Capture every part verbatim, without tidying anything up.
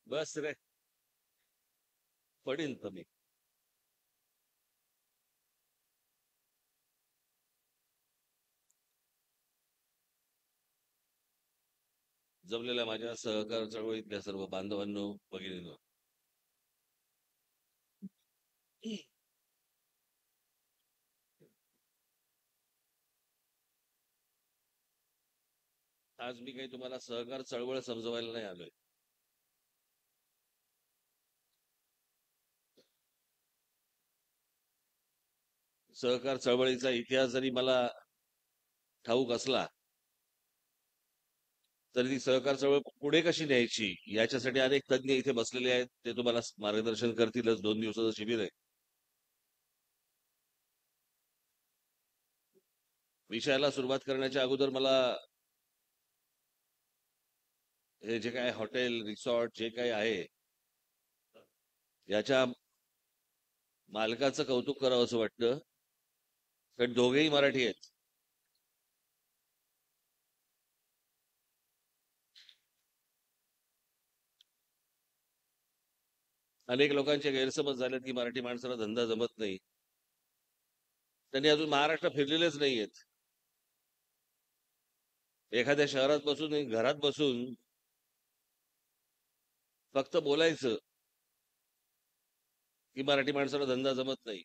बस रे, पडीन तुम्ही. जमलेल्या माझ्या सहकार चळवळीतल्या सर्व बांधवांनो, भगिनींनो, आज मी काही तुम्हाला सहकार चळवळ समजवायला नाही आलोय. सहकार चळवळीचा इतिहास जरी मला ठाऊक असला तरी ती सहकार चळवळ पुढे कशी न्यायची याच्यासाठी अनेक तज्ञ इथे बसलेले आहेत. ते तुम्हाला मार्गदर्शन करतीलच. दोन दिवसाचं शिबिर आहे. विषयाला सुरुवात करण्याच्या अगोदर मला हे जे काय हॉटेल रिसॉर्ट जे काही आहे याच्या मालकाचं कौतुक करावं असं वाटतं. कारण दोघेही मराठी आहेत. अनेक लोकांचे गैरसमज झालेत की मराठी माणसाला धंदा जमत नाही. त्यांनी अजून महाराष्ट्र फिरलेलेच नाहीयेत. एखाद्या शहरात बसून घरात बसून फक्त बोलायचं की मराठी माणसाला धंदा जमत नाही.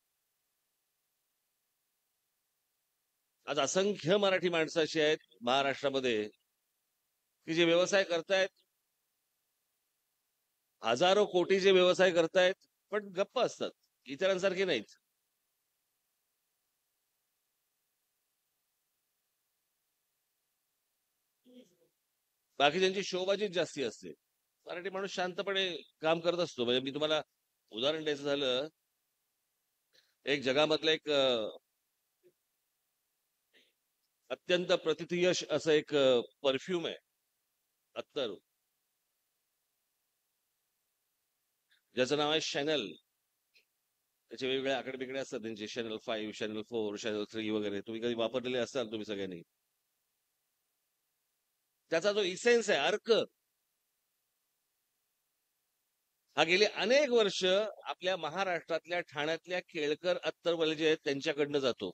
आज असंख्य मराठी माणसं अशी आहेत महाराष्ट्रामध्ये की जे व्यवसाय करतायत, हजारो कोटीचे व्यवसाय करतायत, पण गप्प असतात, इतरांसारखे नाहीत. बाकीच्यांची शोबाजीच जास्ती असते. मराठी माणूस शांतपणे काम करत असतो. म्हणजे मी तुम्हाला उदाहरण द्यायचं झालं, एक जगामधलं एक अत्यंत प्रतिथयश असं एक परफ्यूम आहे, अत्तर, ज्याचं नाव आहे शॅनल. त्याचे वेगवेगळे आकडे बिकडे असतात त्यांचे, channel five, channel four, channel three वगैरे. तुम्ही कधी वापरलेले असतात तुम्ही सगळ्यांनी. त्याचा जो इसेन्स आहे, अर्क, हा गेली अनेक वर्ष आपल्या महाराष्ट्रातल्या ठाण्यातल्या केळकर अत्तरवाले जे आहेत त्यांच्याकडनं जातो.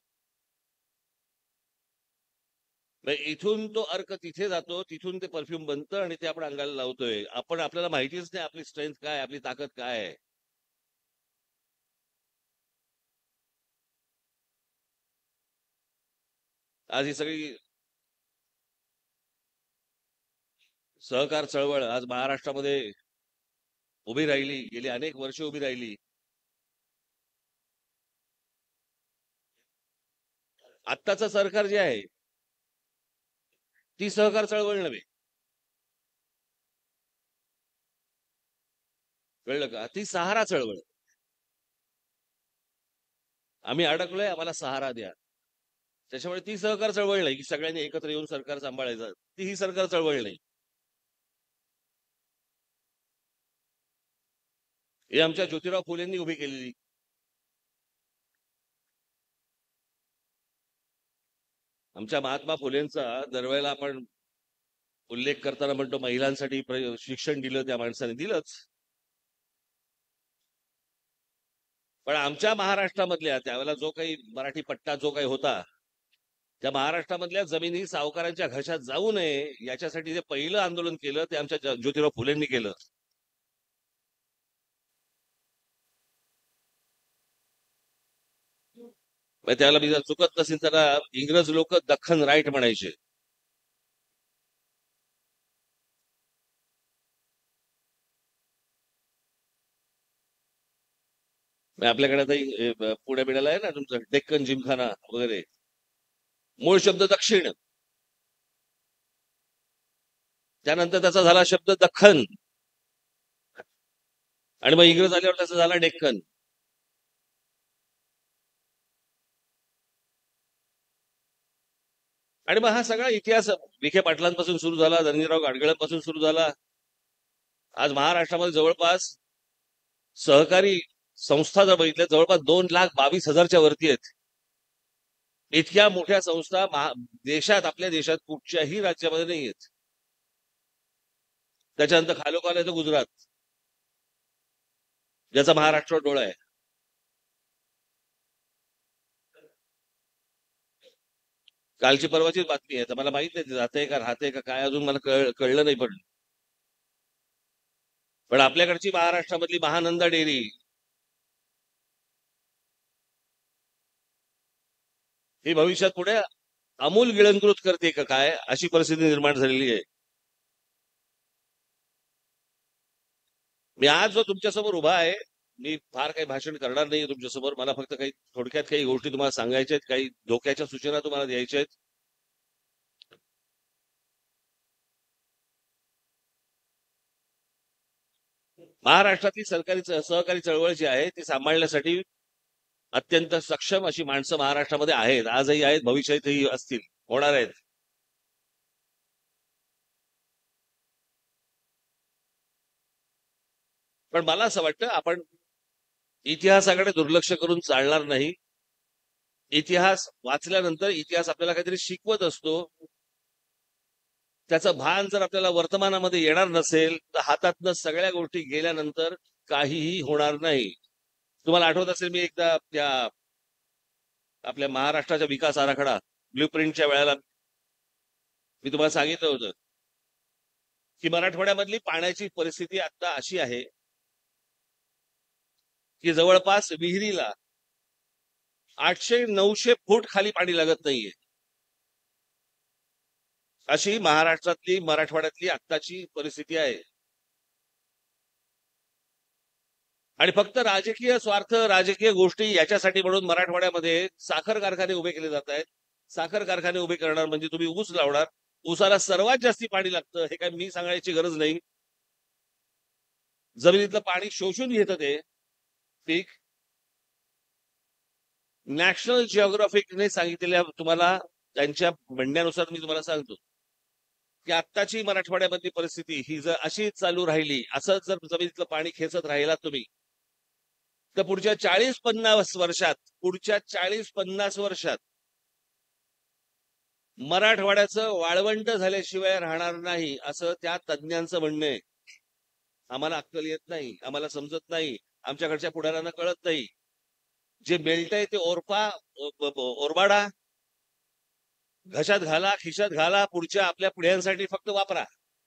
इथून तो अर्क तिथे जातो, तिथून ते परफ्यूम बनतं आणि ते आपण अंगाला लावतोय. आपण आपल्याला माहितीच नाही आपली स्ट्रेंथ काय, आपली ताकद काय आहे. आज ही सगळी सहकार चळवळ आज महाराष्ट्रामध्ये उभी राहिली, गेली अनेक वर्ष उभी राहिली. आत्ताचं सरकार जे आहे ती सहकार चळवळ नव्हे, कळलं का? ती सहारा चळवळ. आम्ही अडकलोय, आम्हाला सहारा द्या. त्याच्यामुळे ती सहकार चळवळ नाही की सगळ्यांनी एकत्र येऊन सरकार सांभाळायचं. ती ही सरकार चळवळ नाही. हे आमच्या ज्योतिराव फुलेंनी उभी केलेली. आमच्या महात्मा फुलेंचा दरवेळेला आपण उल्लेख करताना म्हणतो महिलांसाठी शिक्षण दिलं, त्या माणसाने दिलंच. पण आमच्या महाराष्ट्रामधल्या त्यावेळेला जो काही मराठी पट्टा जो काही होता, त्या महाराष्ट्रामधल्या जमिनी सावकारांच्या घशात जाऊ नये याच्यासाठी जे पहिलं आंदोलन केलं ते आमच्या ज्योतिराव फुलेंनी केलं. त्याला मी जर चुकत नसेल त्याला इंग्रज लोक दख्खन राईट म्हणायचे. आपल्याकडे आता पुणे बिड्याला आहे ना तुमचं डेक्कन जिमखाना वगैरे, मूळ शब्द दक्षिण, त्यानंतर त्याचा झाला शब्द दख्खन, आणि मग इंग्रज आल्यावर त्याचा झाला डेक्कन. आणि मग हा सगळा इतिहास विखे पाटलांपासून सुरू झाला, धनंजयराव गाडगीळांपासून सुरू झाला. आज महाराष्ट्रामध्ये जवळपास सहकारी संस्था जर बघितल्या जवळपास दोन लाख बावीस हजारच्या वरती आहेत. इतक्या मोठ्या संस्था देशात, आपल्या देशात कुठच्याही राज्यामध्ये नाही आहेत. त्याच्यानंतर खालोखाल येतं गुजरात, ज्याचा महाराष्ट्रावर डोळा आहे. कालची परवाचीच बातमी आहे, तर मला माहित नाही जाते का राहते का काय, अजून मला कळ, कळलं नाही. पण पण आपल्याकडची महाराष्ट्रामधली महानंदा डेअरी ही भविष्यात पुढे अमूल गिळंकृत करते का काय, अशी परिस्थिती निर्माण झालेली आहे. मी आज जो तुमच्यासमोर उभा आहे, मी फार काही भाषण करणार नाही तुमच्यासमोर. मला फक्त काही थोडक्यात काही गोष्टी तुम्हाला सांगायच्या आहेत, काही धोक्याच्या सूचना तुम्हाला द्यायच्या आहेत. महाराष्ट्रातली सरकारी सहकारी चळवळ जी आहे ती सांभाळण्यासाठी अत्यंत सक्षम अशी माणसं महाराष्ट्रामध्ये आहेत, आजही आहेत, भविष्यातही असतील, होणार आहेत. पण मला असं वाटतं आपण इतिहासाकडे दुर्लक्ष करून चालणार नाही. इतिहास वाचल्यानंतर इतिहास आपल्याला काहीतरी शिकवत असतो. त्याचं भान जर आपल्याला वर्तमानामध्ये येणार नसेल तर हातातनं सगळ्या गोष्टी गेल्यानंतर काहीही होणार नाही. तुम्हाला आठवत असेल, मी एकदा त्या आपल्या महाराष्ट्राच्या विकास आराखडा ब्ल्यूप्रिंटच्या वेळेला मी तुम्हाला सांगितलं होतं की मराठवाड्यामधली पाण्याची परिस्थिती आता अशी आहे की जवळपास विहिरीला आठशे नऊशे फूट खाली पाणी लागत नाहीये, अशी महाराष्ट्रातली मराठवाड्यातली आत्ताची परिस्थिती आहे. आणि फक्त राजकीय स्वार्थ, राजकीय गोष्टी याच्यासाठी म्हणून मराठवाड्यामध्ये साखर कारखाने उभे केले जात आहेत. साखर कारखाने उभे करणार म्हणजे तुम्ही ऊस लावणार, ऊसाला सर्वात जास्ती पाणी लागतं, हे काय मी सांगायची गरज नाही. जमिनीतलं पाणी शोषून घेतं ते पीक. नॅशनल जिओग्राफिकने सांगितलेल्या तुम्हाला त्यांच्या म्हणण्यानुसार मी तुम्हाला सांगतो की आत्ताची मराठवाड्यामधली परिस्थिती ही जर अशीच चालू राहिली, असं जर जमिनीतलं पाणी खेचत राहिला तुम्ही, तर पुढच्या चाळीस पन्नास वर्षात पुढच्या चाळीस पन्नास वर्षात मराठवाड्याचं वाळवंट झाल्याशिवाय राहणार नाही, असं त्या तज्ज्ञांचं म्हणणं आहे. आम्हाला अक्कल येत नाही, आम्हाला समजत नाही, आमच्याकडच्या पुढाऱ्यांना कळत नाही. जे बेल्ट आहे ते ओरपा ओरबाडा, घशात घाला, खिशात घाला, पुढच्या आपल्या पिढ्यांसाठी फक्त वापरा.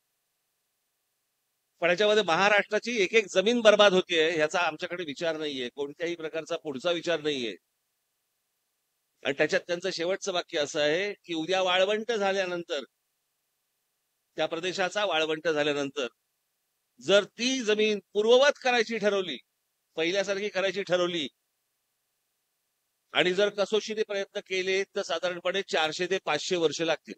पण याच्यामध्ये महाराष्ट्राची एक एक जमीन बर्बाद होतीये ह्याचा आमच्याकडे विचार नाहीये, कोणत्याही प्रकारचा पुढचा विचार नाहीये. आणि त्याच्यात त्यांचं शेवटचं वाक्य असं आहे की उद्या वाळवंट झाल्यानंतर, त्या प्रदेशाचा वाळवंट झाल्यानंतर जर ती जमीन पूर्ववत करायची ठरवली, पहिल्यासारखी करायची ठरवली, आणि जर कसोशीने प्रयत्न केले तर साधारणपणे चारशे ते पाचशे वर्ष लागतील.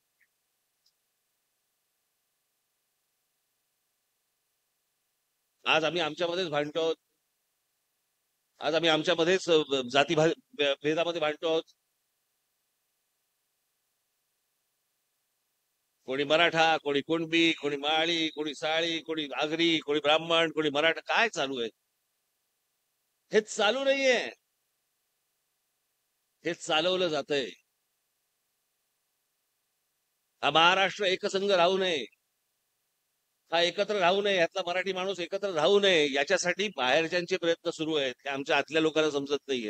आज आम्ही आमच्यामध्येच भांडतो आहोत, आज आम्ही आमच्यामध्येच जाती भेदामध्ये भांडतो आहोत. कोणी मराठा, कोणी कुणबी, कोणी माळी, कोणी साळी, कोणी आगरी, कोणी ब्राह्मण, कोणी मराठा. काय चालू आहे? हे चालू नाहीये, हे चालवलं जातंय. हा महाराष्ट्र एकसंघ राहू नये, हा एकत्र राहू नये, यातला मराठी माणूस एकत्र राहू नये, याच्यासाठी बाहेरच्यांचे प्रयत्न सुरू आहेत, ते आमच्या आतल्या लोकांना समजत नाहीयेत.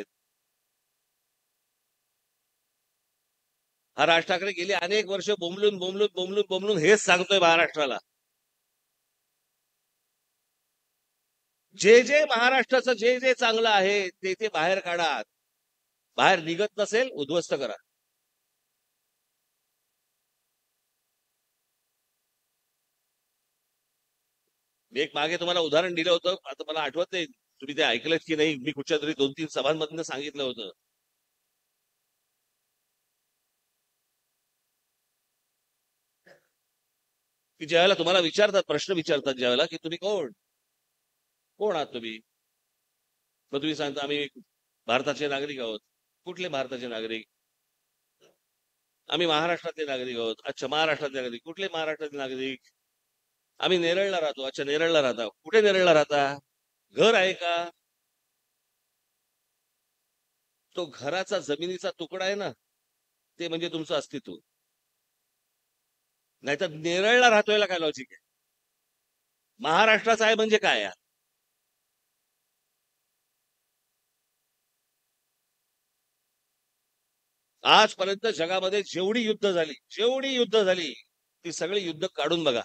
हा राज ठाकरे गेली अनेक वर्ष बोंबलून बोंबलून बोंबलून बोंबलून हेच सांगतोय महाराष्ट्राला, जे जे महाराष्ट्राचं जे जे चांगलं आहे ते ते बाहेर काढा, बाहेर निघत नसेल उद्ध्वस्त करा. मी एक मागे तुम्हाला उदाहरण दिलं होतं, आता मला आठवत नाही तुम्ही ते ऐकलंच की नाही, मी कुठच्या तरी दोन तीन सभांमधनं सांगितलं होतं की ज्यावेळेला तुम्हाला विचारतात, प्रश्न विचारतात ज्यावेळेला की तुम्ही कोण कोण आहात तुम्ही, मग तुम्ही सांगता आम्ही भारताचे नागरिक आहोत. कुठले भारताचे नागरिक? आम्ही महाराष्ट्रातले नागरिक आहोत. अच्छा, महाराष्ट्रातले नागरिक. कुठले महाराष्ट्रातले नागरिक? आम्ही नेरळला राहतो. अच्छा, नेरळला राहता. कुठे नेरळला राहता? घर आहे का? तो घराचा जमिनीचा तुकडा आहे ना, ते म्हणजे तुमचं अस्तित्व. नाहीतर नेरळला राहतोयला काय लॉजिक आहे? महाराष्ट्राचा आहे म्हणजे काय यार? आजपर्यंत जगामध्ये जेवढी युद्ध झाली जेवढी युद्ध झाली ती सगळी युद्ध काढून बघा.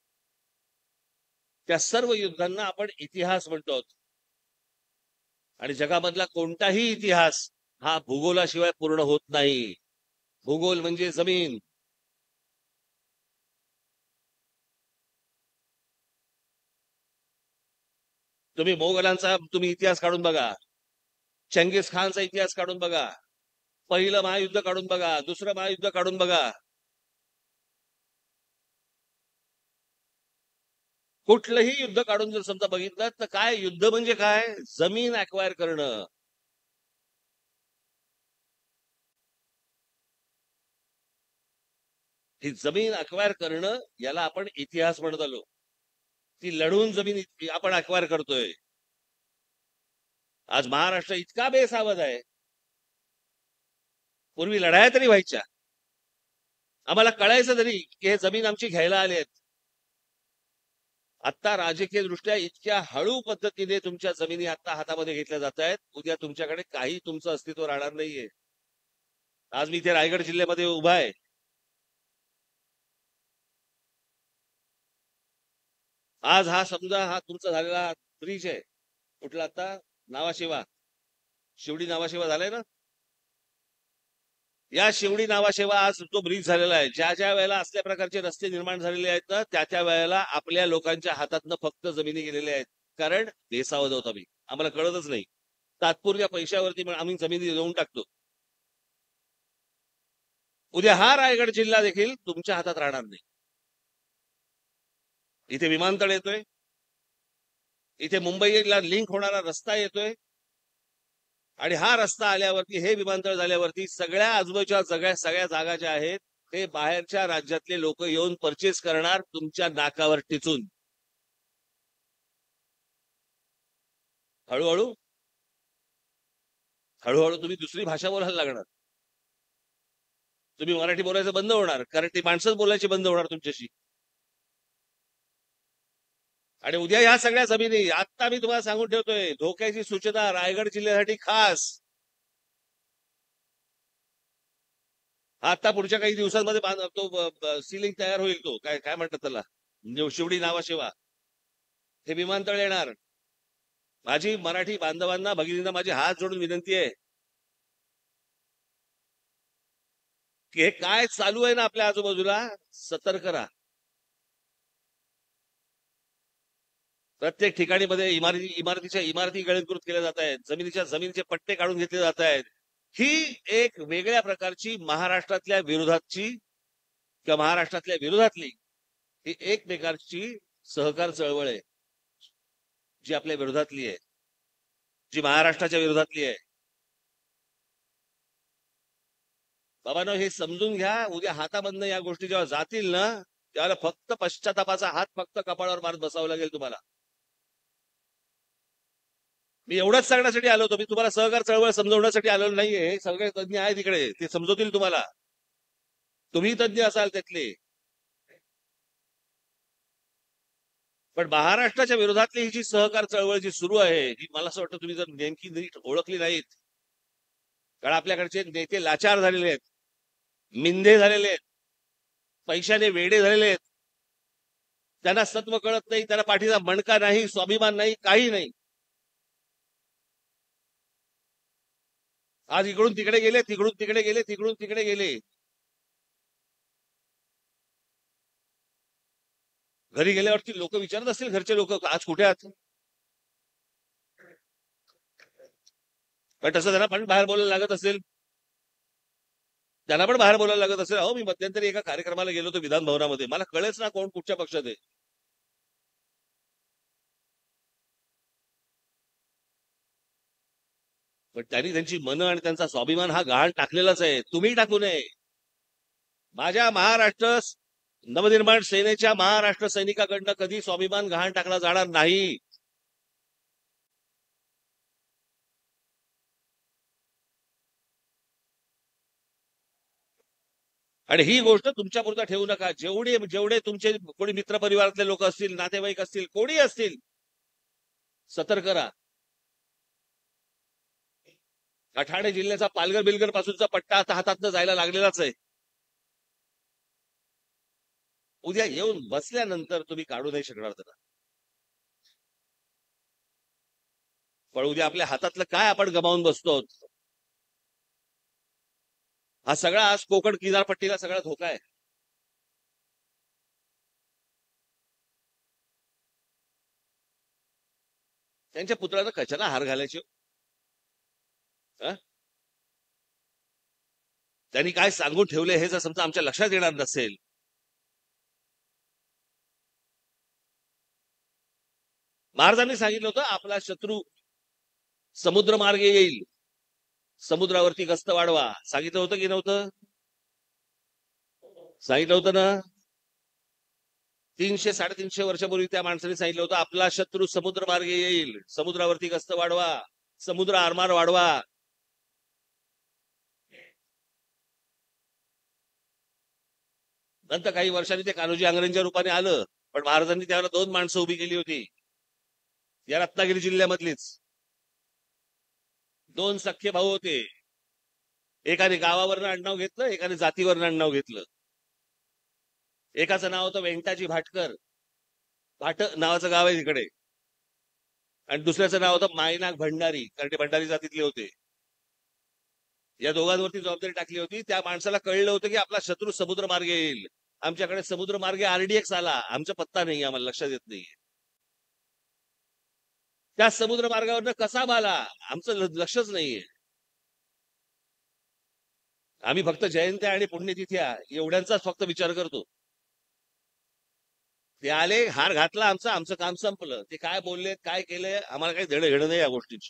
त्या सर्व युद्धांना आपण इतिहास म्हणतो. आणि जगामधला कोणताही इतिहास हा भूगोलाशिवाय पूर्ण होत नाही. भूगोल म्हणजे जमीन. तुम्ही मोगलांचा तुम्ही इतिहास काढून बघा, चंगीज खानचा इतिहास काढून बघा, पहिलं महायुद्ध काढून बघा, दुसरं महायुद्ध काढून बघा. कुठलंही युद्ध काढून जर समजा बघितलं तर काय युद्ध म्हणजे काय? जमीन अक्वायर करणं. ही जमीन अक्वायर करणं याला आपण इतिहास म्हणत आलो. ती लढून जमीन इत- आपण अक्वायर करतोय. आज महाराष्ट्र इतका बेसावध आहे. पूर्वी लढाया तरी व्हायच्या, आम्हाला कळायचं तरी की हे जमीन आमची घ्यायला आले आहेत. आता राजकीय दृष्ट्या इतक्या हळू पद्धतीने तुमच्या जमिनी आता हातामध्ये घेतल्या जात आहेत, उद्या तुमच्याकडे काही तुमचं अस्तित्व राहणार नाहीये. आज मी इथे रायगड जिल्ह्यामध्ये उभा आहे. आज हा समजा हा तुमचा झालेला ब्रिज आहे, कुठला आता नावाशेवा, शिवडी नावाशेवा झालाय ना. या शिवडी नावाशेवा आज जो ब्रिज झालेला आहे, ज्या ज्या वेळेला असल्या प्रकारचे रस्ते निर्माण झालेले आहेत ना, त्या त्या वेळेला आपल्या लोकांच्या हातातनं फक्त जमिनी गेलेल्या आहेत. कारण बेसावध होत आम्ही, आम्हाला कळतच नाही. तात्पुरत्या पैशावरती मग आम्ही जमिनी देऊन टाकतो. उद्या हा रायगड जिल्हा देखील तुमच्या हातात राहणार नाही. इथे विमानतळ येतोय, इथे मुंबईला लिंक होणारा रस्ता येतोय, आणि हा रस्ता आल्यावरती, हे विमानतळ झाल्यावरती सगळ्या आजूबाजूच्या सगळ्या सगळ्या जागा ज्या आहेत ते बाहेरच्या राज्यातले लोक येऊन परचेस करणार तुमच्या नाकावर टिचून. हळूहळू हळूहळू तुम्ही दुसरी भाषा बोलायला लागणार. तुम्ही मराठी बोलायचं बंद होणार, कारण ती माणसंच बोलायची बंद होणार तुमच्याशी. आणि उद्या ह्या सगळ्या जमिनी, आता मी तुम्हाला सांगून ठेवतोय, धोक्याची सूचना रायगड जिल्ह्यासाठी खास. आता पुढच्या काही दिवसांमध्ये बांध- तो सिलिंग तयार होईल, तो काय काय म्हणतात त्याला, म्हणजे शिवडी नावाशेवा, हे विमानतळ येणार. माझी मराठी बांधवांना, भगिनींना माझी हात जोडून विनंती आहे की हे काय चालू आहे ना आपल्या आजूबाजूला, सतर्क राहा. प्रत्येक ठिकाणी मध्ये इमारती इमारतीच्या इमारती गळीकृत केल्या जात आहेत, जमिनीच्या जमिनीचे पट्टे काढून घेतले जात आहेत. ही एक वेगळ्या प्रकारची महाराष्ट्रातल्या विरोधातची किंवा महाराष्ट्रातल्या विरोधातली ही एक प्रकारची सहकार चळवळ आहे, जी आपल्या विरोधातली आहे, जी महाराष्ट्राच्या विरोधातली आहे. बाबांनो, हे समजून घ्या. उद्या हातामधनं या गोष्टी जेव्हा जातील ना, त्यावेळेला फक्त पश्चातापाचा हात फक्त कपाळावर मारत बसावं लागेल तुम्हाला. मी एवढंच सांगण्यासाठी आलो होतो. मी तुम्हाला सहकार चळवळ समजवण्यासाठी आलेलो नाहीये. हे सगळे तज्ञ आहे तिकडे, ते समजवतील तुम्हाला. तुम्ही तज्ञ असाल त्यातले. पण महाराष्ट्राच्या विरोधातली ही जी सहकार चळवळ जी सुरू आहे, ही मला असं वाटतं तुम्ही जर नेमकी नीट ओळखली नाहीत, कारण आपल्याकडचे नेते लाचार झालेले आहेत, मिंधे झालेले आहेत, पैशाने वेडे झालेले आहेत. त्यांना सत्व कळत नाही, त्यांना पाठीचा मणका नाही, स्वाभिमान नाही, काही नाही. आज इकडून तिकडे गेले, तिकडून तिकडे गेले, तिकडून तिकडे गेले. घरी गेल्यावरती लोक विचारत असतील, घरचे लोक आज कुठे आहात. पण तसं त्यांना पण बाहेर बोलायला लागत असेल, त्यांना पण बाहेर बोलायला लागत असेल. अहो, मी मध्यंतरी एका कार्यक्रमाला गेलो होतो विधान भवनामध्ये, मला कळेच ना कोण कुठच्या पक्षात आहे. पण त्यांनी त्यांची मनं आणि त्यांचा स्वाभिमान हा गहाण टाकलेलाच आहे. तुम्ही टाकू नये. माझ्या महाराष्ट्र नवनिर्माण सेनेच्या महाराष्ट्र सैनिकाकडनं कधी स्वाभिमान गहाण टाकला जाणार नाही. आणि ही गोष्ट तुमच्यापुरता ठेवू नका. जेवढे जेवढे तुमचे कोणी मित्र परिवारातले लोक असतील, नातेवाईक असतील, कोणी असतील, सतर्क राहा. ठाणे जिल्ह्याचा पालघर बिलघर पासूनचा पट्टा आता हातातनं जायला लागलेलाच आहे. उद्या येऊन बसल्यानंतर तुम्ही काढू नाही शकणार त्याला. पण उद्या आपल्या हातातलं काय आपण गमावून बसतो. हा सगळा आज कोकण किनारपट्टीला सगळा धोका आहे. त्यांच्या पुतळ्याला कशाला हार घालायचे? त्यांनी काय सांगून ठेवले हे जर समजा आमच्या लक्षात येणार नसेल, महाराजांनी सांगितलं होतं आपला शत्रू समुद्र मार्गे येईल, समुद्रावरती गस्त वाढवा. सांगितलं होतं की नव्हतं? सांगितलं होतं ना. तीनशे साडेतीनशे वर्षापूर्वी त्या माणसाने सांगितलं होतं आपला शत्रू समुद्र मार्गे येईल, समुद्रावरती गस्त वाढवा, समुद्र आरमार वाढवा. नंतर काही वर्षांनी ते कान्होजी आंग्रेंच्या रूपाने आलं, पण महाराजांनी त्यावेळेला दोन माणसं उभी केली होती, या रत्नागिरी जिल्ह्यामधलीच. दोन सख्खे भाऊ होते. एकाने गावावरनं आडनाव घेतलं, एकाने जातीवरनं आडनाव घेतलं. एकाचं नाव होतं वेंटाजी भाटकर, भाट नावाचं गाव आहे तिकडे, आणि दुसऱ्याचं नाव होतं मायनाक भंडारी, कारण ते भंडारी जातीतले होते. या दोघांवरती जबाबदारी टाकली होती. त्या माणसाला कळलं होतं की आपला शत्रू समुद्र मार्गे येईल. आमच्याकडे समुद्र मार्गे आरडीएक्स आला, आमचा पत्ता नाही, आम्हाला लक्षात येत नाही. त्या समुद्र मार्गावरनं कसा आला आमचं लक्षच नाहीये. आम्ही फक्त जयंत्या आणि पुण्यतिथ्या एवढ्यांचाच फक्त विचार करतो. ते आले, हार घातला, आमचं आमचं काम संपलं. ते काय बोलले, काय केलंय, आम्हाला काही देणं घेणं नाही या गोष्टीची.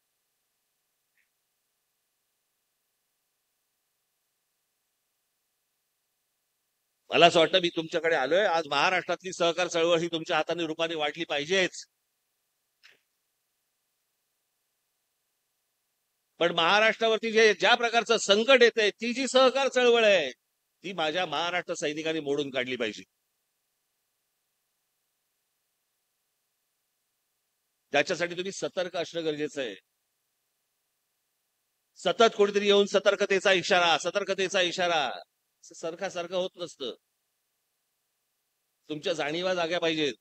मला असं वाटतं मी तुमच्याकडे आलोय आज. महाराष्ट्रातली सहकार चळवळ ही तुमच्या हाताने रूपाने वाढली पाहिजेच. पण महाराष्ट्रावरती जे ज्या प्रकारचं संकट येतंय, ती जी सहकार चळवळ आहे ती माझ्या महाराष्ट्र सैनिकांनी मोडून काढली पाहिजे. त्याच्यासाठी तुम्ही सतर्क असणं गरजेचं आहे. सतत कोणीतरी येऊन सतर्कतेचा इशारा, सतर्कतेचा इशारा, सारखा सारखं होत नसतं. तुमच्या जाणीवा जाग्या पाहिजेत.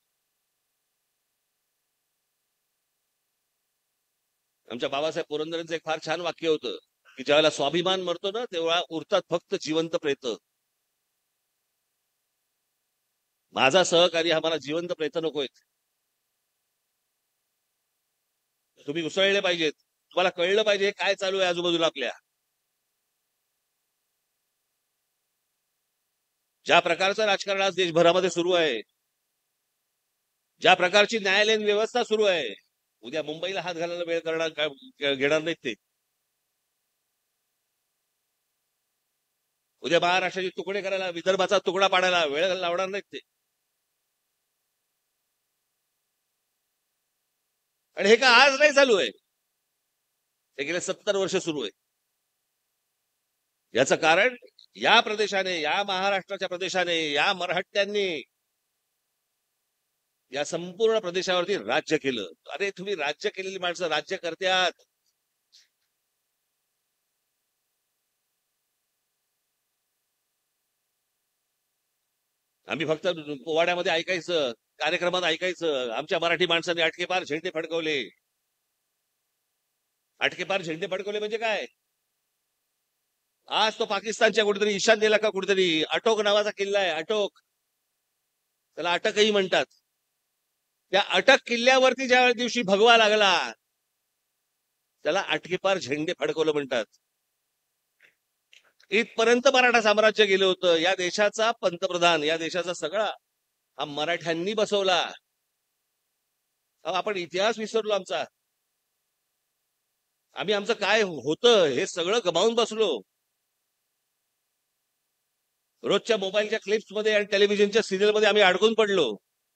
आमच्या बाबासाहेब पुरंदरेंचं एक फार छान वाक्य होतं की ज्यावेळेला स्वाभिमान मरतो ना, तेव्हा उरतात फक्त जिवंत प्रेत. माझा सहकारी हा मला जिवंत प्रेत नकोयत. तुम्ही उसळले पाहिजेत. तुम्हाला कळलं पाहिजे काय चालू आहे आजूबाजूला आपल्या. ज्या प्रकारचं राजकारण आज देशभरामध्ये सुरू आहे, ज्या प्रकारची न्यायालयीन व्यवस्था सुरू आहे, उद्या मुंबईला हात घालायला वेळ करणार घेणार नाहीत ते. उद्या महाराष्ट्राचे तुकडे करायला, विदर्भाचा तुकडा पाडायला वेळ लावणार नाहीत ते. आणि हे का आज नाही चालू आहे, हे गेले सत्तर वर्ष सुरू आहे. याचं कारण या प्रदेशाने, या महाराष्ट्राच्या प्रदेशाने, या मराठ्यांनी या संपूर्ण प्रदेशावरती राज्य केलं. अरे तुम्ही राज्य केलेली माणसं राज्य करत्यात. आम्ही फक्त पोवाड्यामध्ये ऐकायचं, कार्यक्रमात ऐकायचं, आमच्या मराठी माणसाने अटकेपार झेंडे फडकवले. अटकेपार झेंडे फडकवले म्हणजे काय? आज तो पाकिस्तानच्या कुठेतरी ईशान्येला का कुठेतरी अटोक नावाचा किल्ला आहे, अटोक, त्याला अटकही म्हणतात. त्या अटक किल्ल्यावरती ज्या दिवशी भगवा लागला त्याला अटकेपार झेंडे फडकवलं म्हणतात. इथपर्यंत मराठा साम्राज्य गेलं होतं. या देशाचा पंतप्रधान, या देशाचा सगळा हा मराठ्यांनी बसवला. आपण इतिहास विसरलो आमचा. आम्ही आमचं काय होतं हे सगळं गमावून बसलो. रोजच्या मोबाईलच्या क्लिप्स मध्ये आणि टेलिव्हिजनच्या सिरियल मध्ये आम्ही अडकून पडलो.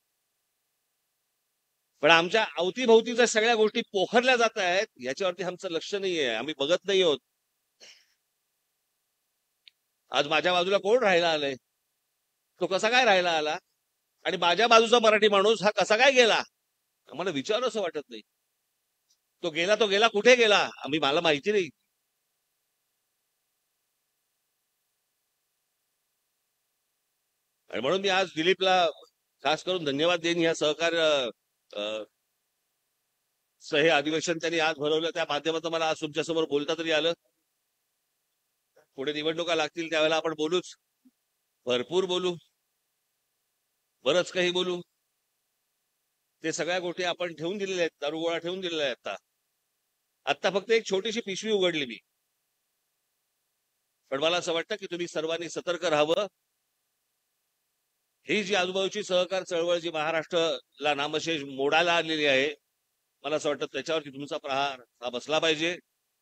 पण आमच्या अवतीभोवतीच्या सगळ्या गोष्टी पोखरल्या जात आहेत याच्यावरती आमचं लक्ष नाहीये, आम्ही बघत नाही आहोत. आज माझ्या बाजूला कोण राहायला आलंय? तो कसा काय राहायला आला? आणि माझ्या बाजूचा मराठी माणूस हा कसा काय गेला? आम्हाला विचार असं वाटत नाही. तो गेला तो गेला कुठे गेला आम्ही मला माहिती नाही. आणि म्हणून मी आज दिलीपला खास करून धन्यवाद देईन. या सहकार्य हे अधिवेशन त्यांनी आज भरवलं, त्या माध्यमातून मला आज तुमच्यासमोर बोलता तरी आलं. पुढे निवडणुका लागतील त्यावेळेला आपण बोलूच, भरपूर बोलू, बरंच काही बोलू. ते सगळ्या गोष्टी आपण ठेवून दिलेल्या आहेत, दारुगोळा ठेवून दिलेला आहे. आता आता फक्त एक छोटीशी पिशवी उघडली मी. पण मला असं वाटतं की तुम्ही सर्वांनी सतर्क राहावं. ही जी आजूबाजूची सहकार चळवळ जी महाराष्ट्राला नामशेष मोडायला आलेली आहे, मला असं वाटतं त्याच्यावरती तुमचा प्रहार हा बसला पाहिजे.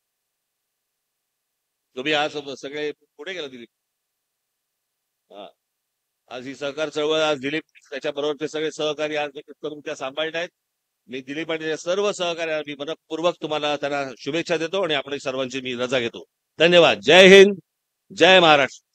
तुम्ही आज सगळे पुढे गेला दिलीप. हा, आज ही सहकार चळवळ, आज दिलीप त्याच्याबरोबर ते सगळे सहकारी आज करून त्या सांभाळत आहेत. मी दिलीप आणि सर्व सहकार्या मी मनपूर्वक तुम्हाला त्यांना शुभेच्छा देतो आणि आपण सर्वांची मी रजा घेतो. धन्यवाद. जय हिंद, जय महाराष्ट्र.